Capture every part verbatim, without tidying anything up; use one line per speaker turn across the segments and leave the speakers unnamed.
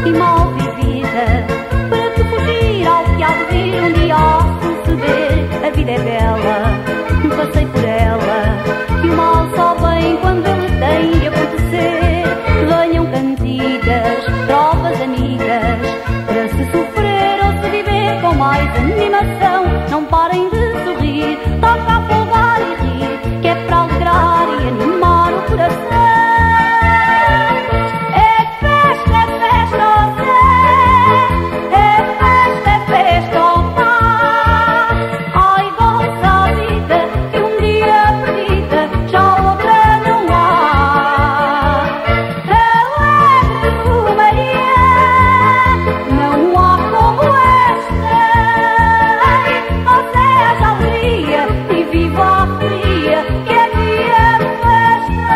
e mal vivida, para que fugir ao que há de vir um dia ao suceder. A vida é bela, passei por ela, e o mal só vem quando ele tem de acontecer. Venham cantigas, trovas amigas, para se sofrer ou se viver com mais animação. Não parem de sorrir, toca a folgar e rir, que é para alegrar e animar o coração. É festa, é festa, ó Zé, é festa, é festa, ó paz. Ai, goza a vida, que um dia perdida já outra não há. Alegre Romaria, não há como esta. Ó Zé, haja alegria e viva a folia, que é dia de festa.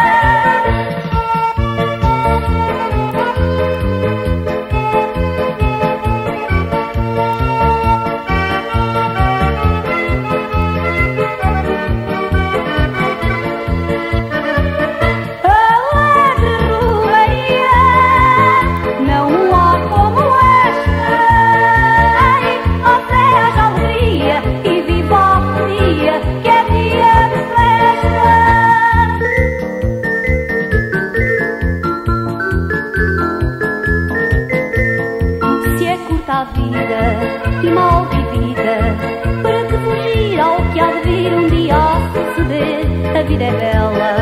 Alegre Romaria, não há como esta. Ó Zé, haja alegria e viva a folia, que é dia de festa. Se é curta a vida e mal vivida, para que fugir ao que há de vir um dia a suceder. A vida é bela,